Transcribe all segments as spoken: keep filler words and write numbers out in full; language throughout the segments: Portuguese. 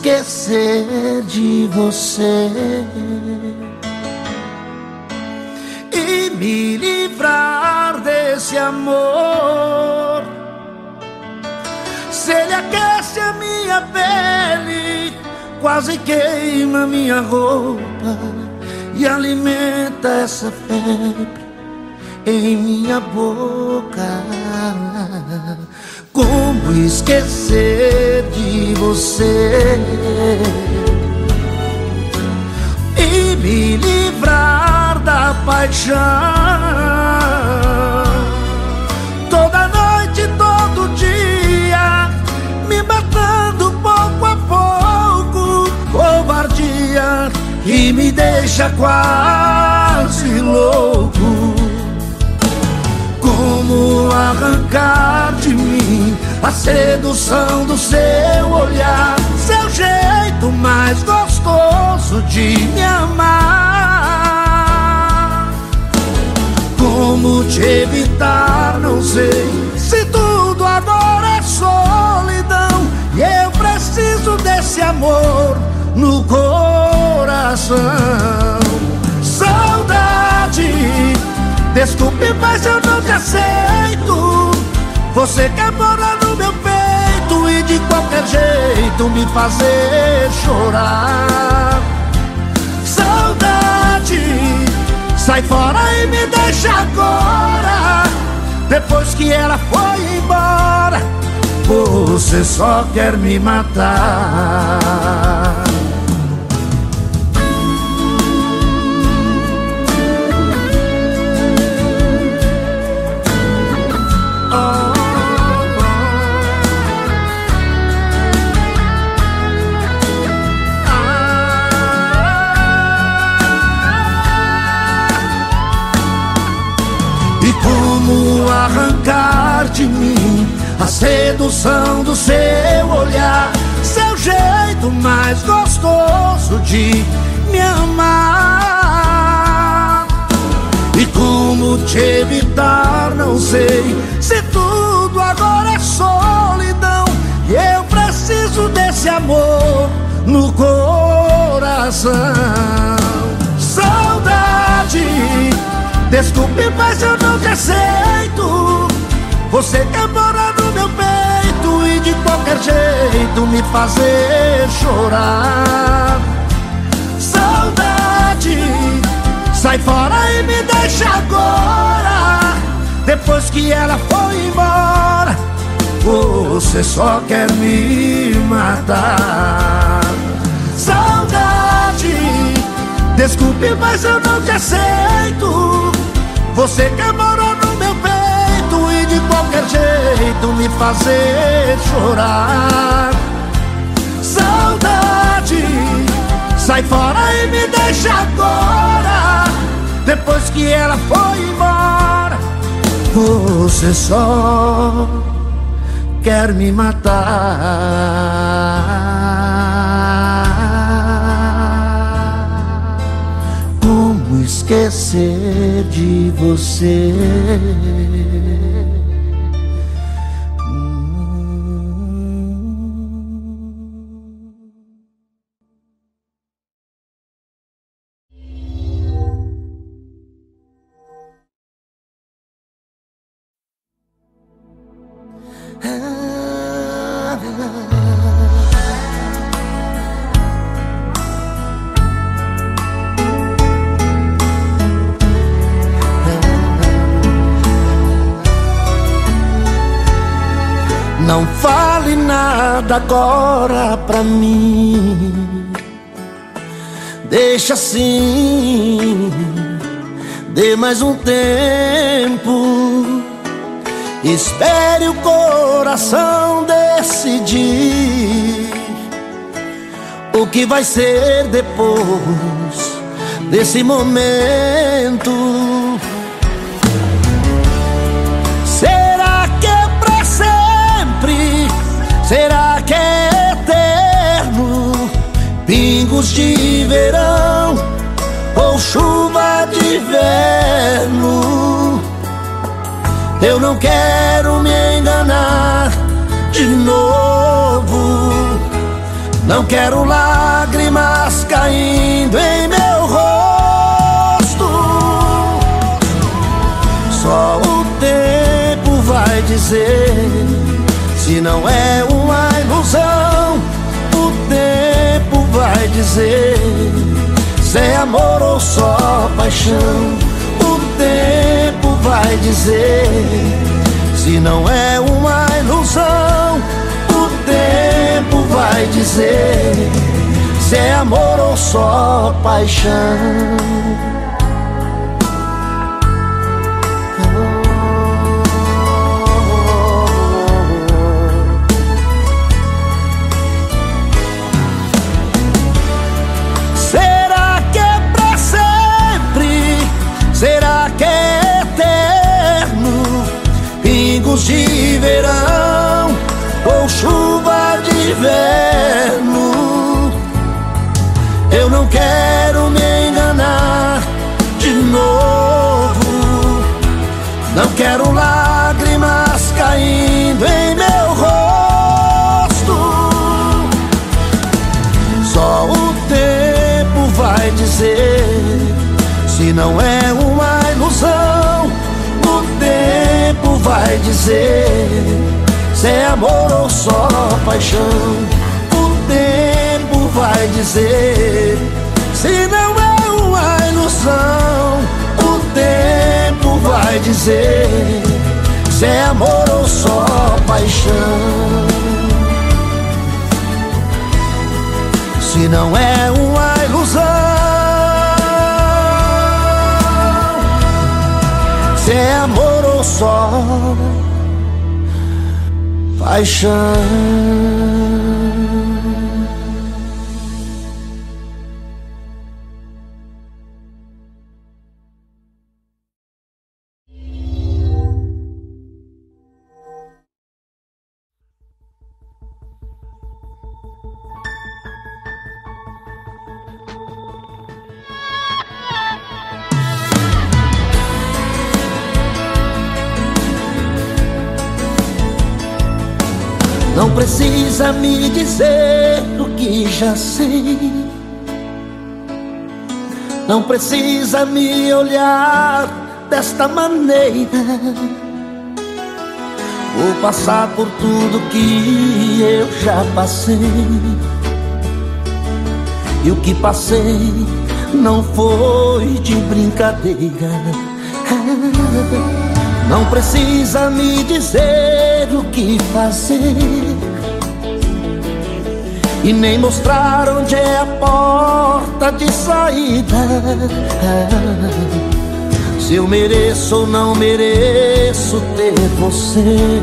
esquecer de você e me livrar desse amor. Se ele aquece a minha pele, quase queima minha roupa e alimenta essa febre em minha boca. Como esquecer de você e me livrar da paixão? Toda noite, todo dia, me matando pouco a pouco, covardia que me deixa quase louco. Como arrancar de mim a sedução do seu olhar, seu jeito mais gostoso de me amar? Como te evitar, não sei, se tudo agora é solidão e eu preciso desse amor no coração. Saudade, desculpe, mas eu não te aceito. Você quer morar no meu peito e de qualquer jeito me fazer chorar. Saudade, sai fora e me deixa agora. Depois que ela foi embora, você só quer me matar. Como arrancar de mim a sedução do seu olhar, seu jeito mais gostoso de me amar? E como te evitar, não sei, se tudo agora é solidão e eu preciso desse amor no coração. Saudade, desculpe, mas eu não te aceito. Você quer morar no meu peito e de qualquer jeito me fazer chorar. Saudade, sai fora e me deixa agora. Depois que ela foi embora, você só quer me matar. Saudade, desculpe, mas eu não te aceito. Você quer morar no meu peito e de qualquer jeito me fazer chorar. Saudade, sai fora e me deixa agora. Depois que ela foi embora, você só quer me matar. Como esquecer de você? Não fale nada agora pra mim, deixa assim, dê mais um tempo, espere o coração decidir o que vai ser depois desse momento. Será que é eterno? Pingos de verão ou chuva de inverno? Eu não quero me enganar de novo. Não quero lágrimas caindo em meu rosto. Só o tempo vai dizer se não é uma ilusão. O tempo vai dizer se é amor ou só paixão. O tempo vai dizer se não é uma ilusão. O tempo vai dizer se é amor ou só paixão. Será que é pra sempre? Será que é eterno? Pingos de verão ou chuva de inverno? Eu não quero me enganar de novo. Não quero lágrimas caindo em meu rosto. Só o tempo vai dizer se não é uma ilusão. O tempo vai dizer se é amor ou só paixão. O tempo vai dizer se não é uma ilusão. O tempo vai dizer se é amor ou só paixão. Se não é uma ilusão, se é amor ou só paixão. Não precisa me dizer o que já sei. Não precisa me olhar desta maneira. Vou passar por tudo que eu já passei. E o que passei não foi de brincadeira. Não precisa me dizer o que fazer e nem mostrar onde é a porta de saída. Se eu mereço ou não mereço ter você,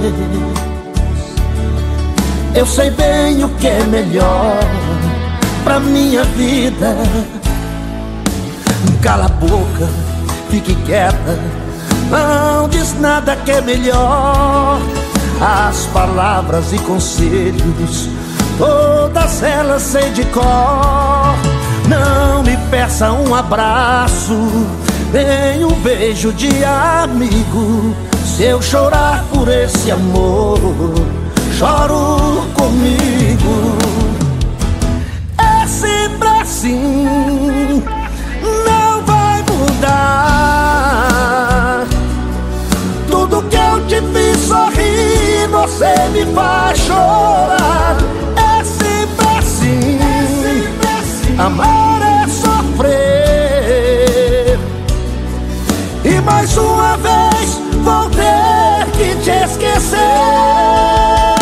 eu sei bem o que é melhor pra minha vida. Cala a boca, fique quieta, não diz nada que é melhor. As palavras e conselhos, todas elas sei de cor. Não me peça um abraço, nem um beijo de amigo. Se eu chorar por esse amor, choro comigo. É sempre assim, não vai mudar. Tudo que eu te fiz sorrir, você me faz chorar. É sempre assim, é sempre assim. Amar é sofrer. E mais uma vez vou ter que te esquecer.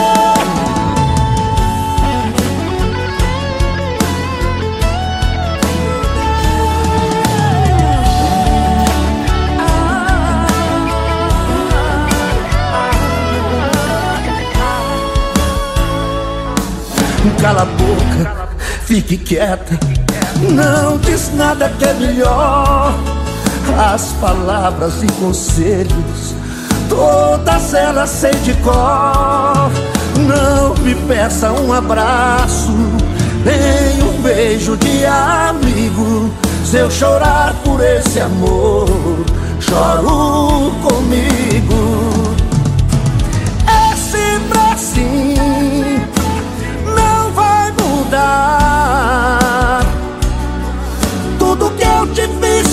Cala a boca, fique quieta, não diz nada que é melhor. As palavras e conselhos, todas elas sei de cor. Não me peça um abraço, nem um beijo de amigo. Se eu chorar por esse amor, choro comigo. É sempre assim, não vai mudar.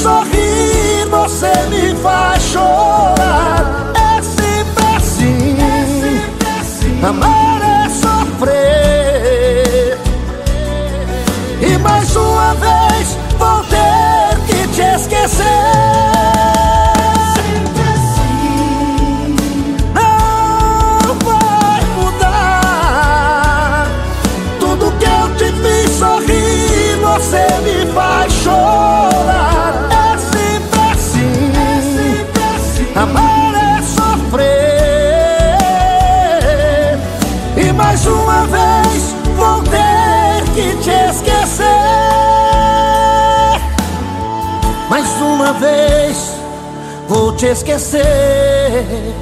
sorrir, você me faz chorar. É sempre assim, amar é sofrer. E mais uma vez vou ter que te esquecer. Sempre assim, não vai mudar. Tudo que eu te fiz sorrir, você me faz chorar. É sempre assim, é sempre assim. Amar é sofrer. E mais uma vez vou ter que te esquecer. Mais uma vez vou te esquecer.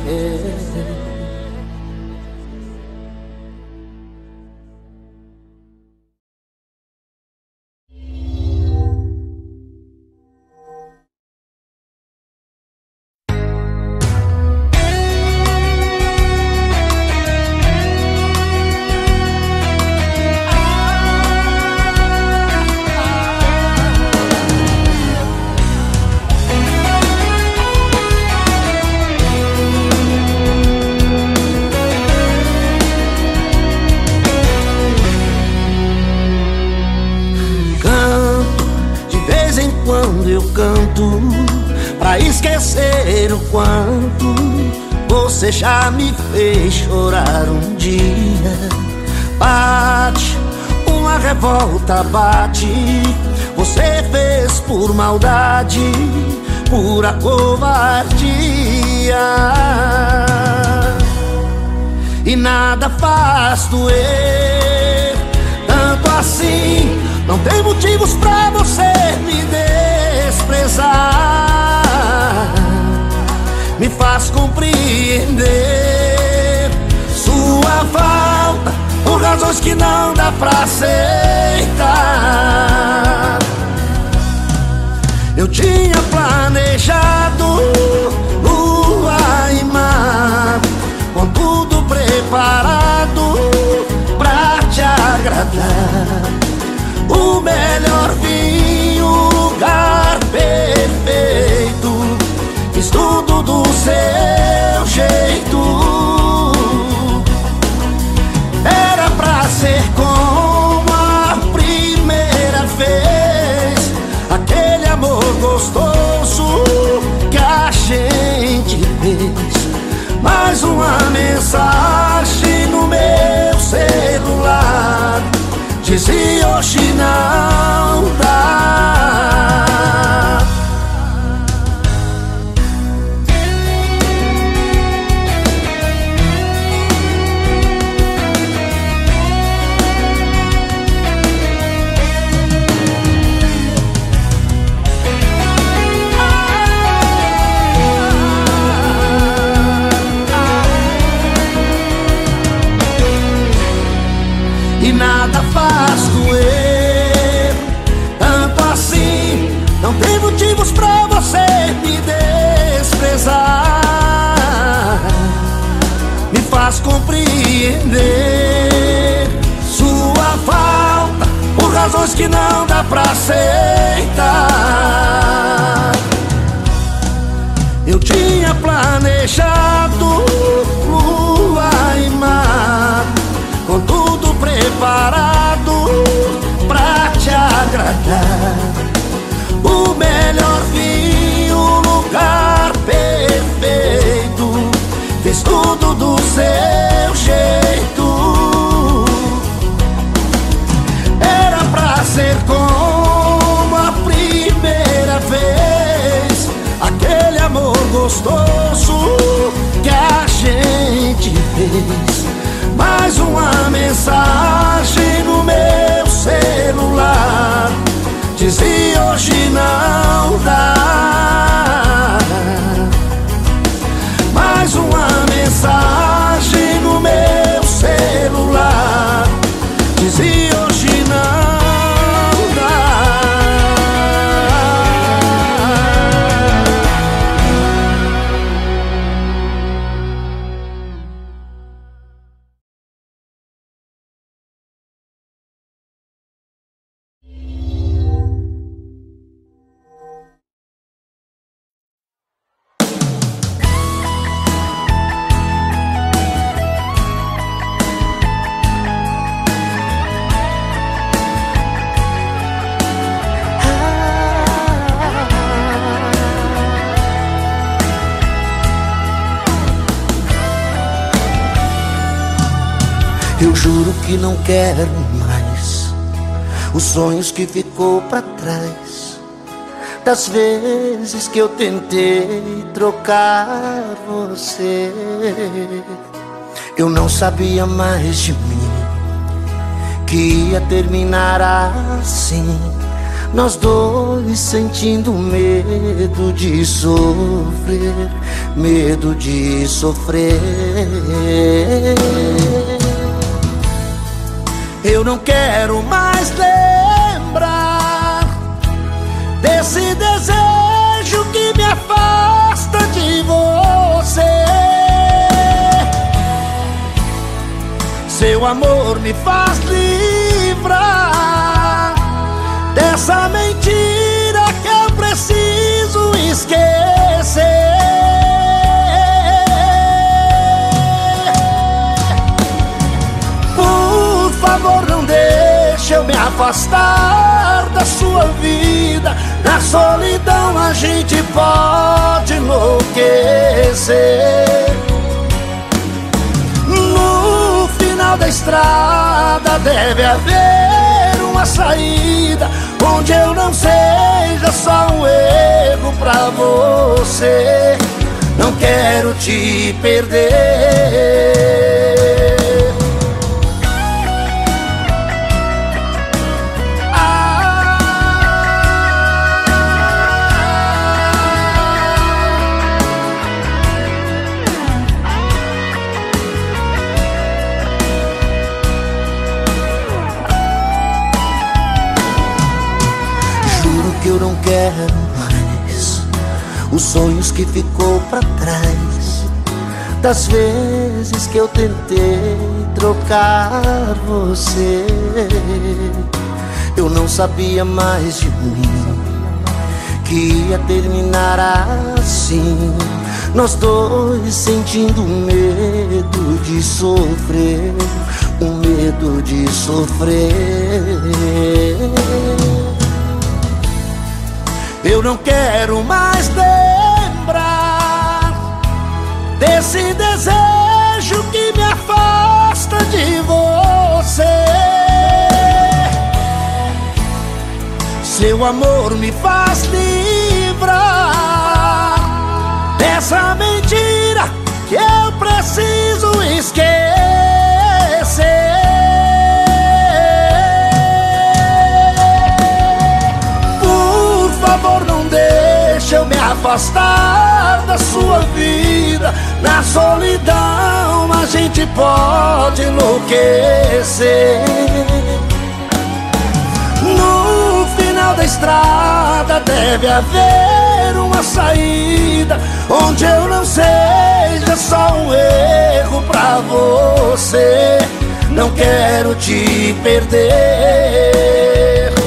Quando eu canto pra esquecer o quanto você já me fez chorar um dia. Bate, uma revolta bate. Você fez por maldade, pura covardia. E nada faz doer tanto assim. Não tem motivos pra você me desprezar. Me faz compreender sua falta por razões que não dá pra aceitar. Eu tinha planejado lua e mar, com tudo preparado pra te agradar. O melhor vinho, o lugar perfeito. Fiz tudo do seu jeito. Era pra ser como a primeira vez, aquele amor gostoso que a gente fez. Mais uma mensagem no meu celular dizia: hoje não dá. E nada faz doer tanto assim. Não tem motivos pra você me desprezar. Me faz compreender sua falta por razões que não dá pra aceitar. Eu tinha planejado lua e mar, com tudo preparado pra te agradar. O melhor vinho, o lugar perfeito. Fiz tudo do seu jeito. Era pra ser como a primeira vez, aquele amor gostoso que a gente fez. Mais uma mensagem no meu celular dizia: hoje não dá. Mais uma mensagem no meu celular dizia: hoje não dá. Juro que não quero mais os sonhos que ficou pra trás, das vezes que eu tentei trocar você. Eu não sabia mais de mim que ia terminar assim, nós dois sentindo medo de sofrer, medo de sofrer. Eu não quero mais lembrar desse desejo que me afasta de você. Seu amor me faz livrar dessa mentira que eu preciso esquecer. Por favor, não deixe eu me afastar da sua vida. Na solidão a gente pode enlouquecer. No final da estrada deve haver uma saída, onde eu não seja só um erro pra você. Não quero te perder. Eu não quero mais os sonhos que ficou pra trás, das vezes que eu tentei trocar você. Eu não sabia mais de mim que ia terminar assim, nós dois sentindo medo de sofrer, o medo de sofrer. Eu não quero mais lembrar desse desejo que me afasta de você. Seu amor me faz livrar dessa mentira que eu preciso esquecer. Não deixe eu me afastar da sua vida. Na solidão a gente pode enlouquecer. No final da estrada deve haver uma saída, onde eu não seja só um erro pra você. Não quero te perder.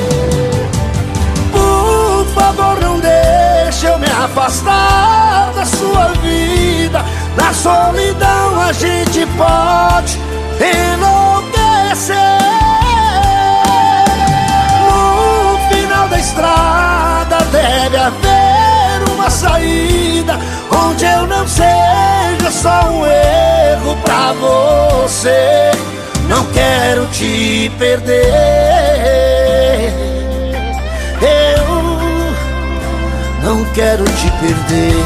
Por favor, não deixe eu me afastar da sua vida. Na solidão a gente pode enlouquecer. No final da estrada deve haver uma saída, onde eu não seja só um erro pra você. Não quero te perder. Eu não quero te perder.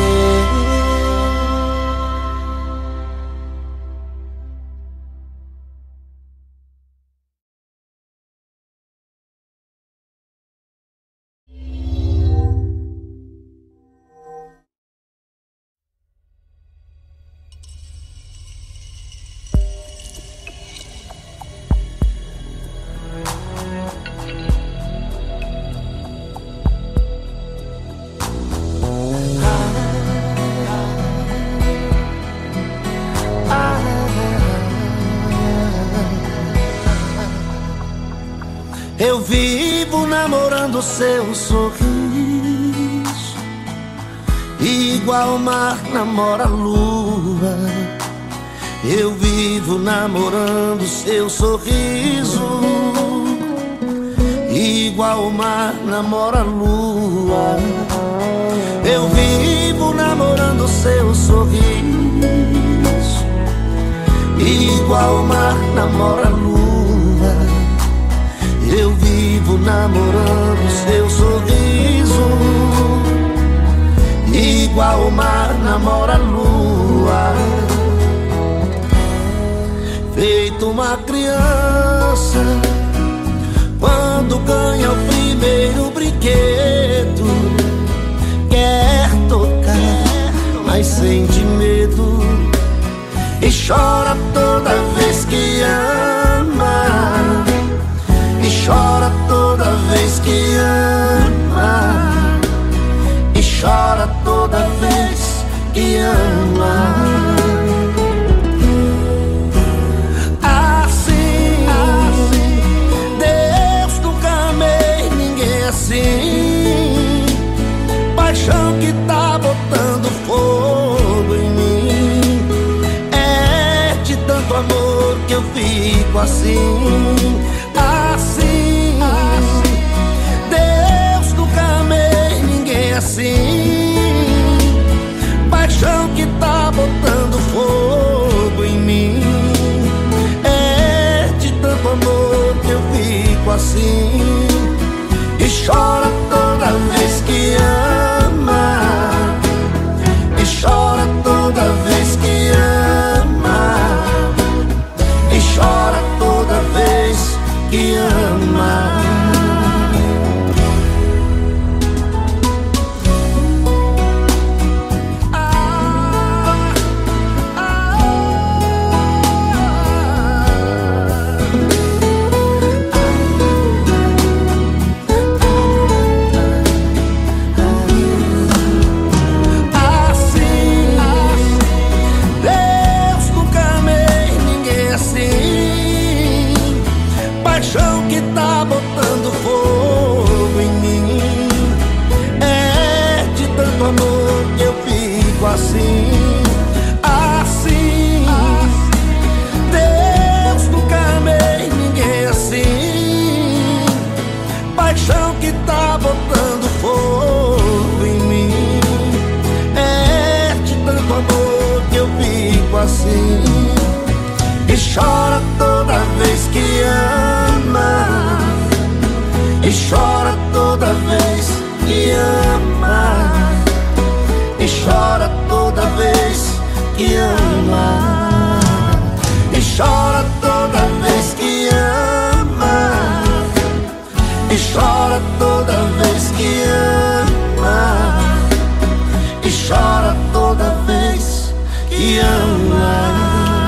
Eu vivo namorando seu sorriso, igual o mar namora a lua. Eu vivo namorando seu sorriso, igual o mar namora a lua. Eu vivo namorando seu sorriso, igual o mar namora a lua. Eu vivo namorando seu sorriso, igual o mar namora a lua. Feito uma criança quando ganha o primeiro brinquedo, quer tocar, mas sente medo, e chora toda vez que ama, e chora toda vez que ama, e chora toda vez que ama. Assim, assim, Deus nunca amei ninguém assim. Paixão que tá botando fogo em mim. É de tanto amor que eu fico assim. Assim, assim, Deus nunca amei ninguém assim. Paixão que tá botando fogo em mim. É de tanto amor que eu fico assim. E chora toda vez que ama, e chora toda vez que ama, e chora toda vez que ama. Paixão que tá botando fogo em mim. É de tanto amor que eu fico assim. Assim, Deus nunca amei ninguém assim. Paixão que tá botando fogo em mim. É de tanto amor que eu fico assim. E chora toda vez que ama, e chora toda vez que ama, e chora toda vez que ama, e chora toda vez que ama, e chora toda vez que ama, e chora toda vez que ama.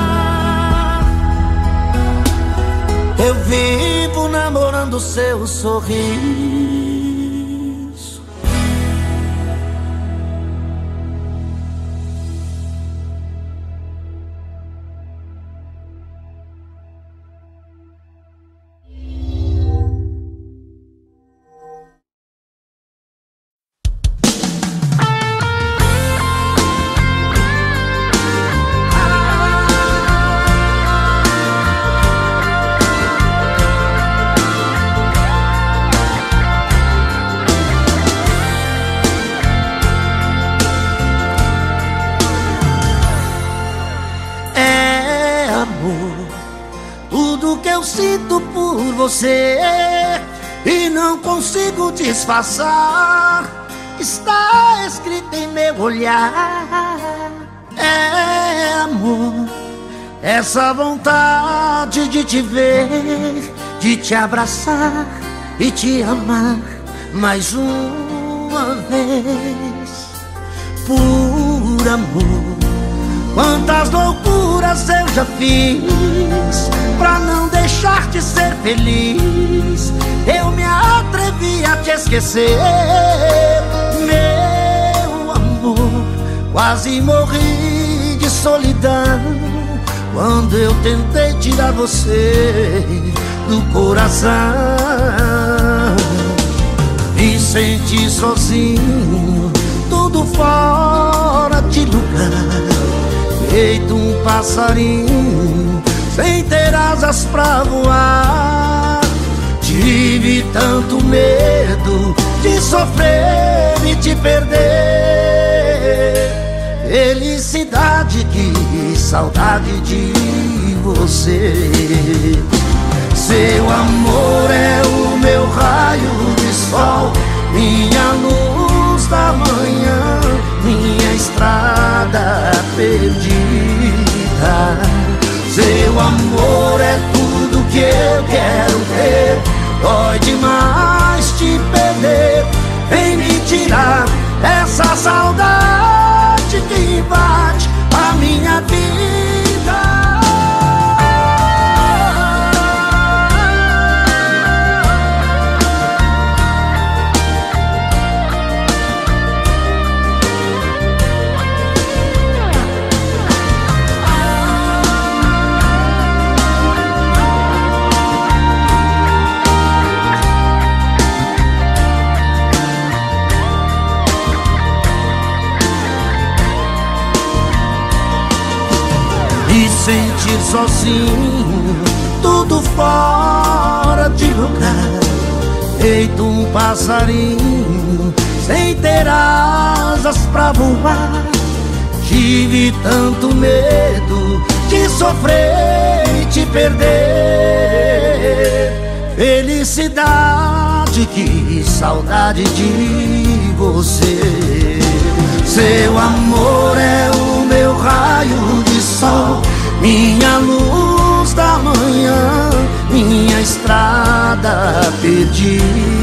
Eu vivo namorando seu sorriso. Tudo que eu sinto por você e não consigo disfarçar, está escrito em meu olhar. É amor, essa vontade de te ver, de te abraçar e te amar mais uma vez. Por amor, quantas loucuras eu já fiz pra não deixar de ser feliz. Eu me atrevi a te esquecer, meu amor. Quase morri de solidão quando eu tentei tirar você do coração. Me senti sozinho, tudo fora de lugar, feito um passarinho sem ter asas pra voar. Tive tanto medo de sofrer e te perder. Felicidade que saudade de você. Seu amor é o meu raio de sol, minha luz da manhã, minha estrada perdida. Seu amor é tudo que eu quero ter, dói demais te perder. Vem me tirar essa saudade que invade a minha vida. E sentir sozinho, tudo fora de lugar, feito um passarinho sem ter asas pra voar. Tive tanto medo de sofrer e te perder. Felicidade, que saudade de você. Seu amor é o meu raio de sol, minha luz da manhã, minha estrada perdida.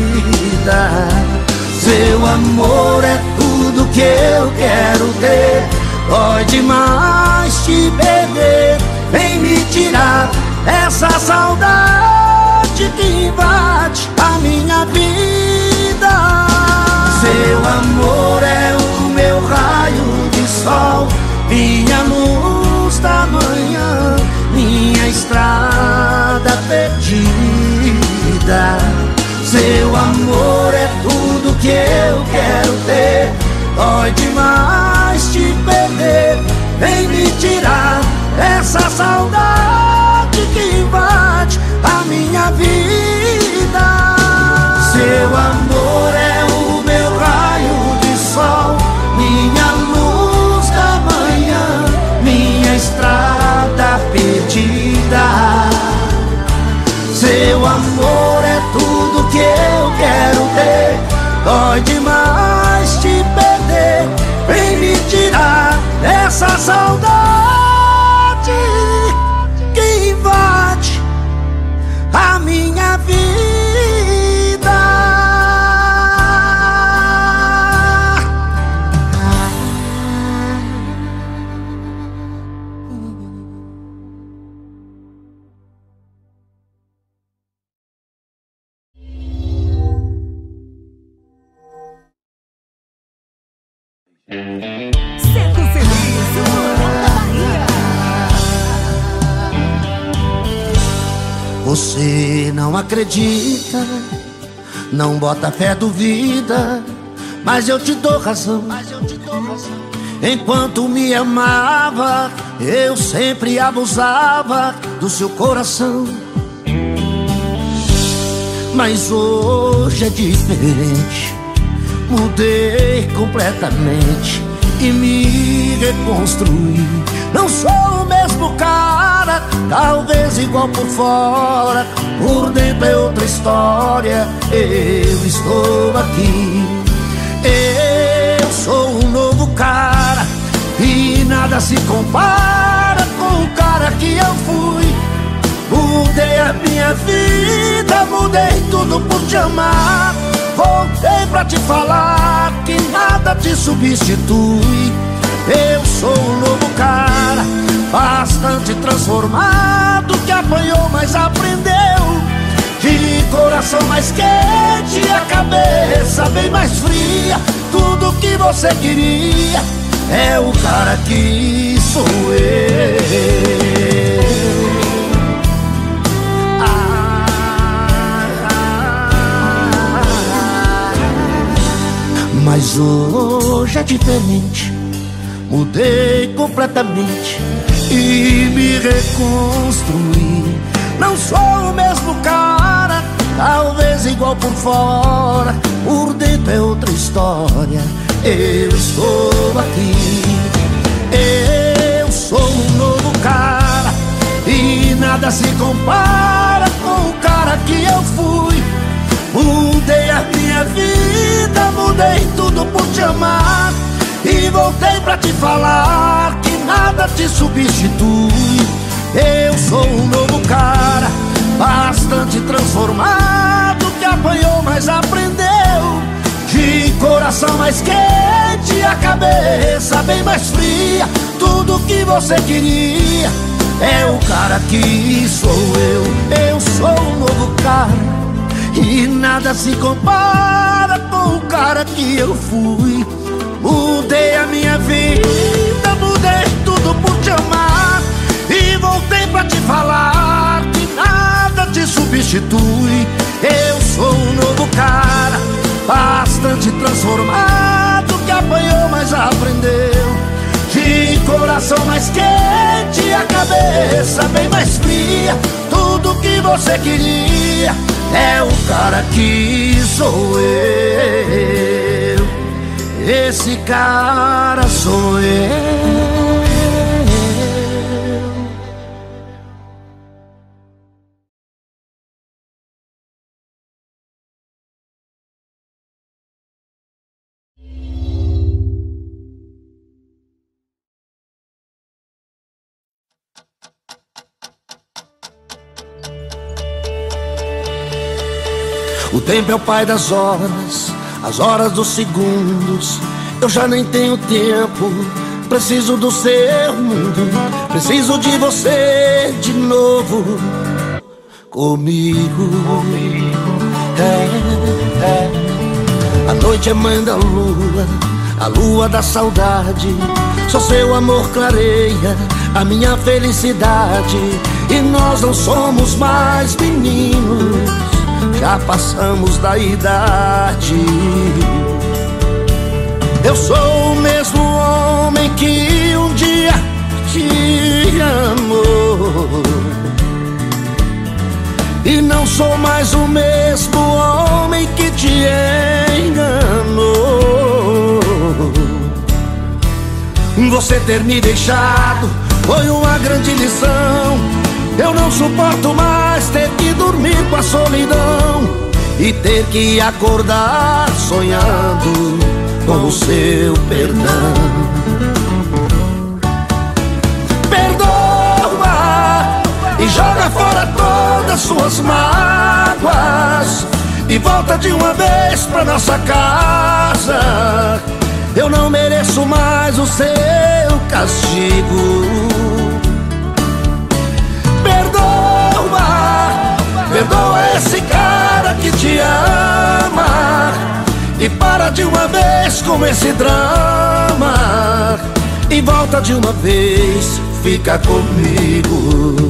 Seu amor é tudo que eu quero ter, dói demais te perder. Vem me tirar essa saudade que invade a minha vida. Seu amor é o meu raio de sol, minha luz da manhã, minha estrada perdida. Seu amor é tudo que eu quero ter, dói demais te perder. Vem me tirar essa saudade que invade a minha vida. Seu amor é o meu raio de sol, minha luz da manhã, minha estrada perdida. Seu amor é tudo que eu quero ter, dói demais te perder. Vem me tirar essa saudade que invade a minha vida. Seco Feliz, o Morão da Bahia. Você não acredita, não bota fé, duvida, mas eu te dou razão. Enquanto me amava, eu sempre abusava do seu coração. Mas hoje é diferente, mudei completamente e me reconstruí. Não sou o mesmo cara, talvez igual por fora, por dentro é outra história. Eu estou aqui, eu sou um novo cara e nada se compara com o cara que eu fui. Mudei a minha vida, mudei tudo por te amar. Voltei pra te falar que nada te substitui. Eu sou um novo cara, bastante transformado, que apanhou, mas aprendeu. De coração mais quente e a cabeça bem mais fria. Tudo que você queria é o cara que sou eu. Mas hoje é diferente, mudei completamente e me reconstruí. Não sou o mesmo cara, talvez igual por fora, por dentro é outra história. Eu estou aqui, eu sou um novo nada se compara com o cara que eu fui. Mudei a minha vida, mudei tudo por te amar. E voltei pra te falar que nada te substitui. Eu sou um novo cara, bastante transformado, que apanhou, mas aprendeu. De coração mais quente, a cabeça bem mais fria. Tudo que você queria é o cara que sou eu. Eu sou um novo cara e nada se compara com o cara que eu fui. Mudei a minha vida, mudei tudo por te amar. E voltei pra te falar que nada te substitui. Eu sou um novo cara, bastante transformado, que apanhou, mas aprendeu. De coração mais quente, a cabeça bem mais fria. Tudo que você queria é o cara que sou eu. Esse cara sou eu. O tempo é o pai das horas, as horas dos segundos. Eu já nem tenho tempo, preciso do seu mundo. Preciso de você de novo comigo. É, é. A noite é mãe da lua, a lua da saudade. Só seu amor clareia a minha felicidade. E nós não somos mais meninos, já passamos da idade. Eu sou o mesmo homem que um dia te amou, e não sou mais o mesmo homem que te enganou. Você ter me deixado foi uma grande lição. Eu não suporto mais ter que dormir com a solidão e ter que acordar sonhando com o seu perdão. Perdoa e joga fora todas suas mágoas e volta de uma vez pra nossa casa. Eu não mereço mais o seu castigo. Perdoa, perdoa esse cara que te ama e para de uma vez com esse drama e volta de uma vez, fica comigo.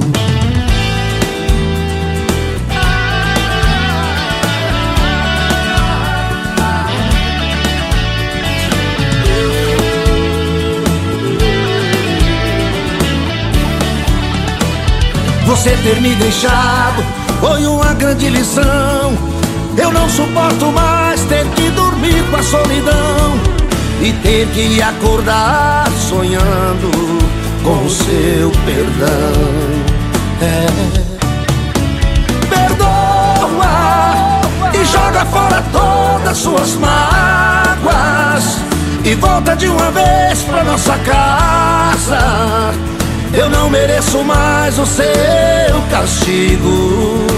Você ter me deixado foi uma grande lição. Eu não suporto mais ter que dormir com a solidão e ter que acordar sonhando com o seu perdão. É. Perdoa e joga fora todas suas mágoas e volta de uma vez pra nossa casa. Eu não mereço mais o seu castigo.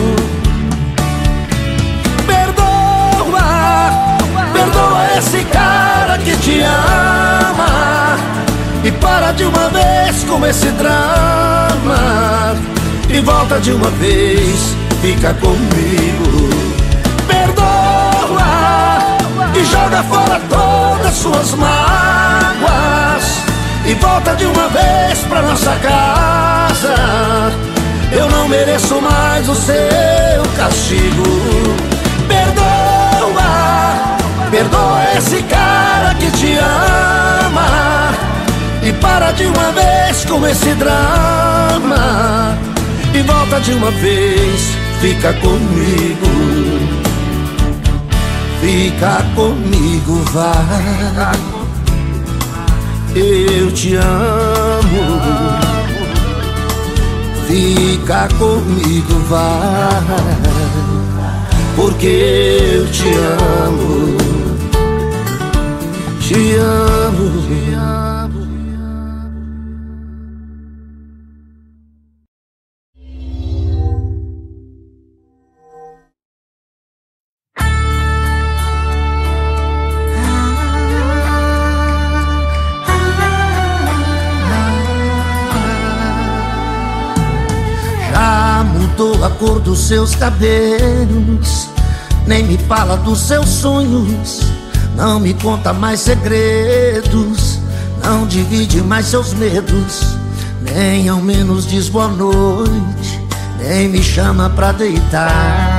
Perdoa, perdoa esse cara que te ama e para de uma vez com esse drama e volta de uma vez, fica comigo. Perdoa e joga fora todas suas mágoas e volta de uma vez pra nossa casa. Eu não mereço mais o seu castigo. Perdoa, perdoa esse cara que te ama e para de uma vez com esse drama e volta de uma vez, fica comigo. Fica comigo, vai. Eu te amo, fica comigo, vai, porque eu te amo, te amo, te amo. Mudou a cor dos seus cabelos, nem me fala dos seus sonhos, não me conta mais segredos, não divide mais seus medos, nem ao menos diz boa noite, nem me chama pra deitar.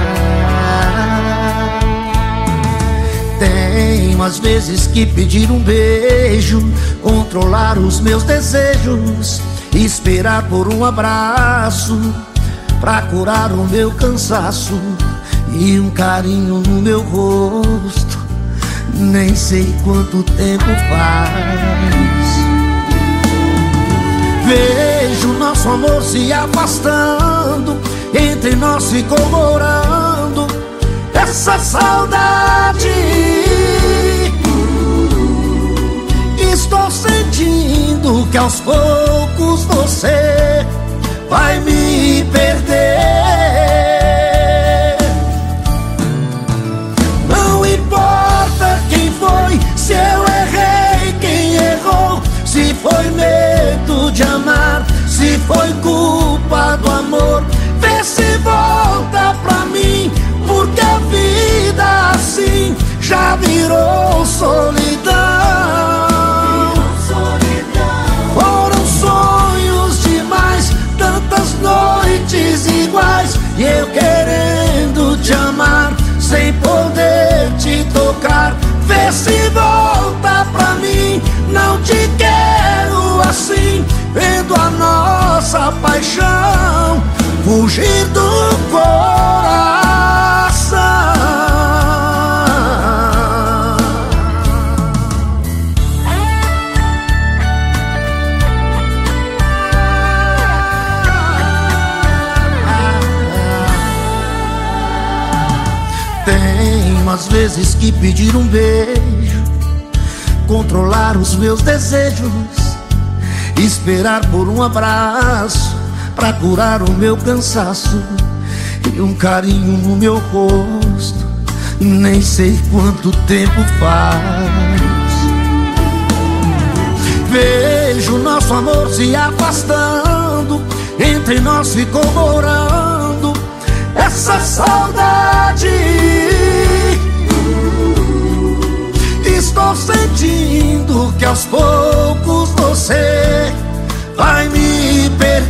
Tenho às vezes que pedir um beijo, controlar os meus desejos, esperar por um abraço pra curar o meu cansaço e um carinho no meu rosto. Nem sei quanto tempo faz. Vejo nosso amor se afastando, entre nós ficou morando essa saudade. Estou sentindo que aos poucos você vai me perder. Não importa quem foi, se eu errei, quem errou, se foi medo de amar, se foi culpa do amor. Vê se volta pra mim, porque a vida assim já virou solidão. Foram sonhos demais, tantas noites iguais, e eu querendo te amar, sem poder te tocar. Vê se volta pra mim, não te quero assim, vendo a nossa paixão fugir do coração. Tenho às vezes que pedir um beijo, controlar os meus desejos, esperar por um abraço pra curar o meu cansaço e um carinho no meu rosto. Nem sei quanto tempo faz. Vejo nosso amor se afastando, entre nós ficou morando essa saudade. Estou sentindo que aos poucos você vai me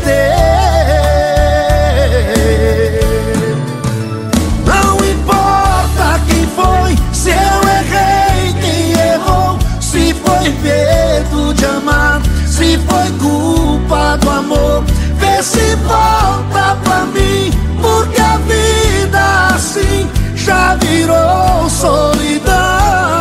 perder. Não importa quem foi, se eu errei, quem errou, se foi medo de amar, se foi culpa do amor. Vê se volta pra mim, porque a vida assim já virou solidão.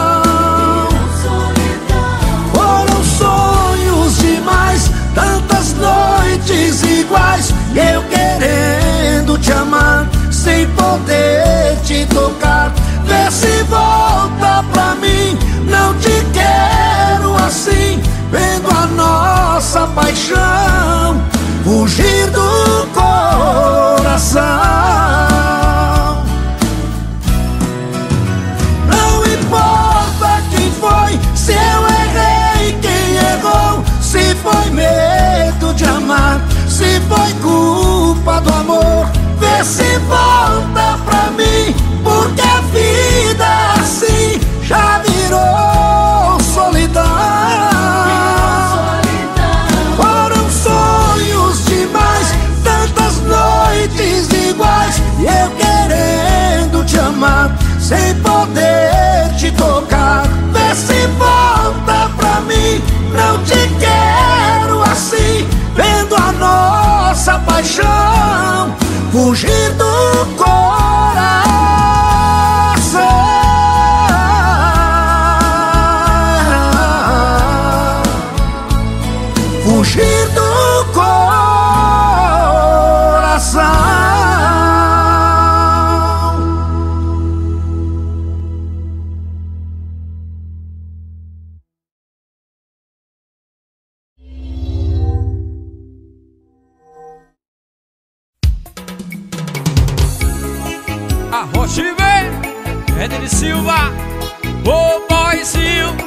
Foram sonhos demais, tantas noites iguais, eu querendo te amar, sem poder te tocar. Vê se volta pra mim, não te quero assim, vendo a nossa paixão fugir do coração. Não importa quem foi, se eu errei, quem errou, se foi medo de amar, se foi culpa do amor. Vê se volta pra mim, porque a vida assim já virou solidão. Foram sonhos demais, tantas noites iguais, e eu querendo te amar, sem poder te tocar. Vê se volta pra mim, não te quero assim, vendo a nossa paixão fugir do coração. Fugir do coração. forte, vem! Ednei Silva, o boyzinho.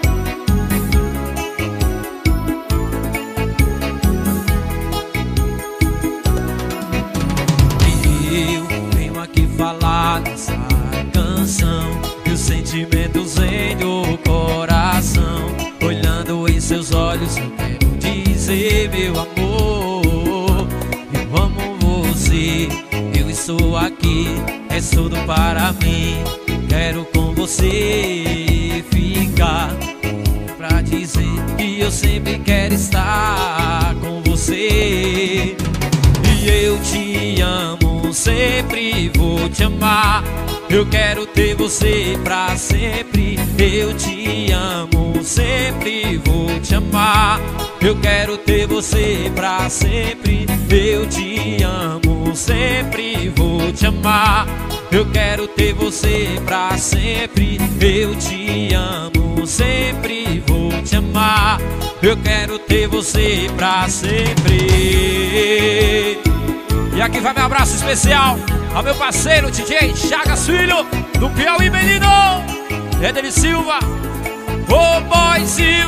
Eu venho aqui falar dessa canção e os sentimentos em do coração. Olhando em seus olhos eu quero dizer, meu amor, eu amo você. Eu estou aqui, é tudo para mim. Quero com você ficar, pra dizer que eu sempre quero estar com você. E eu te amo, sempre vou te amar. Eu quero ter você pra sempre. Eu te amo, sempre vou te amar. Eu quero ter você pra sempre. Eu te amo, sempre vou te amar. Eu quero ter você pra sempre. Eu te amo, sempre vou te amar. Eu quero ter você pra sempre. E aqui vai meu abraço especial ao meu parceiro D J Chagas Filho, do Piauí, menino Ednei Silva, o boyzinho.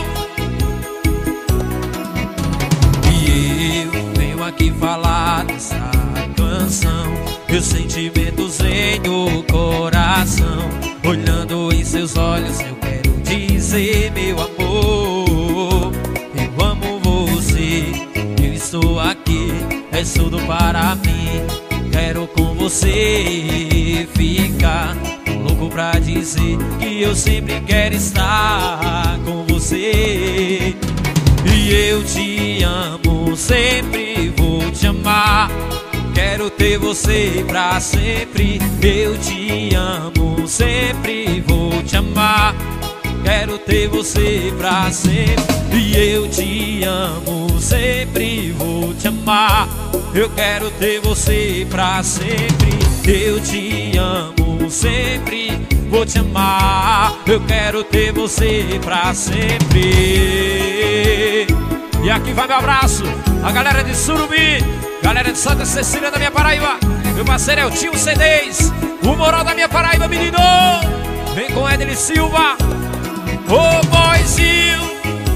E eu venho aqui falar dessa canção, meus sentimentos em do coração. Olhando em seus olhos eu quero dizer, meu amor, eu amo você. Eu estou aqui, é tudo para mim. Quero com você ficar, tô louco pra dizer que eu sempre quero estar com você. E eu te amo, sempre vou te amar. Quero ter você pra sempre. Eu te amo, sempre vou te amar. Quero ter você pra sempre. E eu te amo, sempre vou te amar. Eu quero ter você pra sempre. Eu te amo, sempre vou te amar. Eu quero ter você pra sempre. E aqui vai meu abraço a galera de Surubim, galera de Santa Cecília da minha Paraíba. Meu parceiro é o Tio C dez, o moral da minha Paraíba, menino. Vem com Ednei Silva, o boyzinho.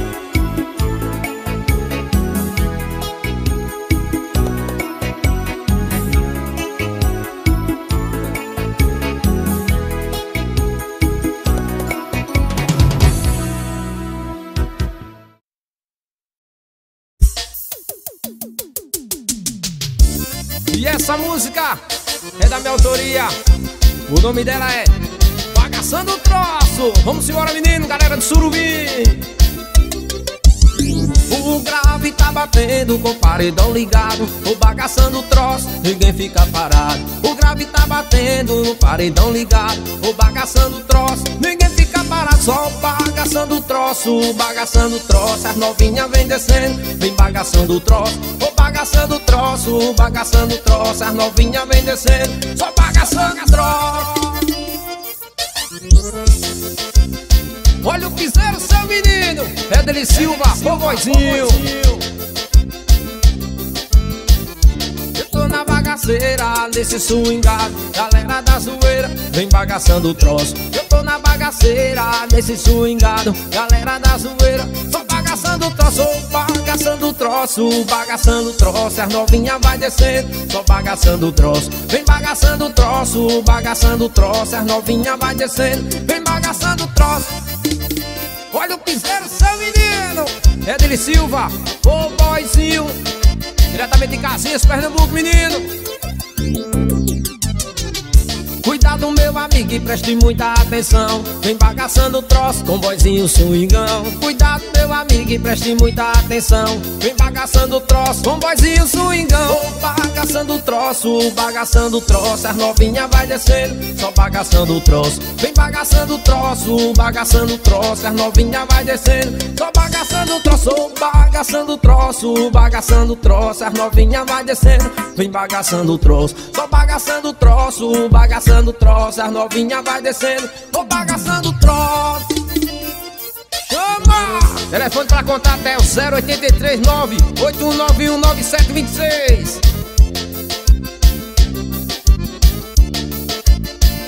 E essa música é da minha autoria. O nome dela é Bagaçando o Troço. Vamos embora, menino, galera de Surubim. O grave tá batendo com o paredão ligado, o bagaçando o troço, ninguém fica parado. O grave tá batendo no paredão ligado, o bagaçando o troço, ninguém fica parado. Só bagaçando o troço, bagaçando o troço. As novinhas vem descendo, vem bagaçando o troço. O bagaçando o troço, bagaçando o troço. As novinhas vem descendo, só bagaçando o troço. Olha o piseiro, seu menino Ednei Silva, o boyzinho. Eu tô na bagaceira, nesse swingado, galera da zoeira, vem bagaçando o troço. Eu tô na bagaceira, nesse swingado, galera da zoeira, tô bagaçando o troço, bagaçando o troço, bagaçando o troço. As novinhas vai descendo, só bagaçando o troço. Vem bagaçando o troço, bagaçando o troço. As novinhas vai descendo, vem bagaçando o troço. Olha o piseiro, seu menino Ednei Silva, o boyzinho, diretamente de Caxias, Pernambuco, menino. Cuidado, meu amigo, e preste muita atenção. Vem bagaçando o troço com boyzinho swingão. Cuidado, meu amigo, e preste muita atenção. Vem bagaçando o troço com boyzinho swingão. Oh, bagaçando o troço, bagaçando o troço. As novinhas vai descendo, só bagaçando o troço. Vem bagaçando o troço, bagaçando o troço. As novinhas vai descendo, só bagaçando o troço. Oh, bagaçando o troço, bagaçando o troço. As novinhas vai descendo, vem bagaçando o troço. Só bagaçando o troço, bagaçando o troço. As novinhas vai descendo, tô bagaçando o troço. Chama! Telefone pra contato é o zero oito três nove oito um nove um nove sete dois seis.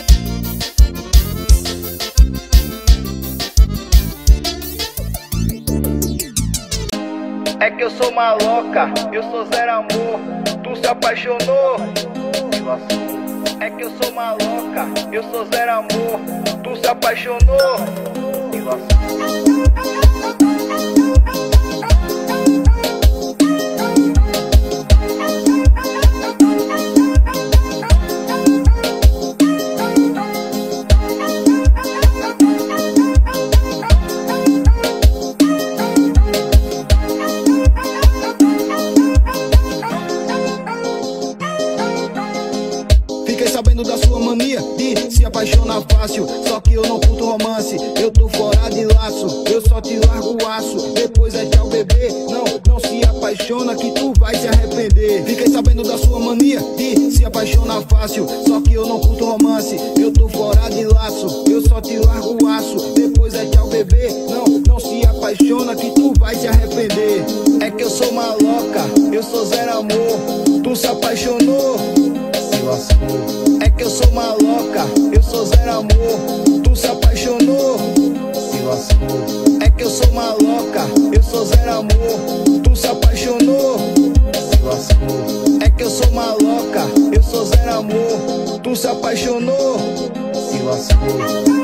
É que eu sou maloca, eu sou zero amor. Tu se apaixonou, se lascou. É que eu sou maloca, eu sou zero amor. Tu se apaixonou, se lascou. Fiquei sabendo da sua mania de se apaixonar fácil. Só que eu não curto romance, eu tô fora de laço. Eu só te largo o aço, depois é tchau bebê. Não, não se apaixona que tu vai se arrepender. Fiquei sabendo da sua mania de se apaixonar fácil. Só que eu não curto romance, eu tô fora de laço. Eu só te largo o aço, depois é tchau bebê. Não, não se apaixona que tu vai se arrepender. É que eu sou maloca, eu sou zero amor. Tu se apaixonou, é que eu sou maloca, eu sou zero amor. Tu se apaixonou, se lascou. É que eu sou maloca, eu sou zero amor. Tu se apaixonou, se lascou. É que eu sou maloca, eu sou zero amor. Tu se apaixonou, se lascou.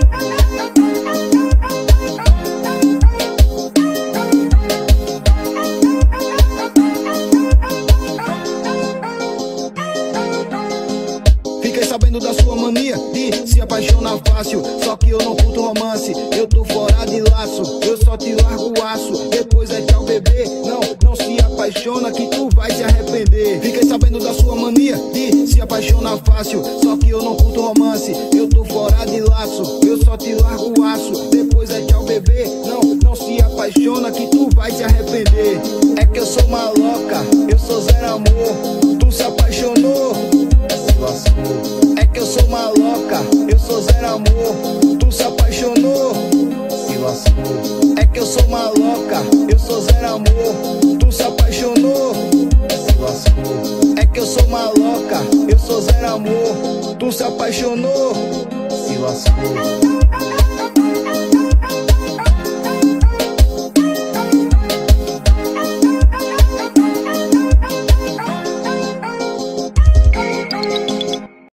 Fiquei sabendo da sua mania de se apaixonar fácil. Só que eu não curto romance, eu tô fora de laço. Eu só te largo o aço, depois é tchau bebê. Não, não se apaixona que tu vai se arrepender. Fiquei sabendo da sua mania de se apaixonar fácil. Só que eu não curto romance, eu tô fora de laço. Eu só te largo o aço, depois é tchau bebê. Não, não se apaixona que tu vai se arrepender. É que eu sou maloca, eu sou zero amor. Tu se apaixonou, se lascou. É que eu sou maloca, eu sou zero amor. Tu se apaixonou, se lascou. É que eu sou maloca, eu sou zero amor. Tu se apaixonou, se lascou. É que eu sou maloca, eu sou zero amor. Tu se apaixonou, se lascou.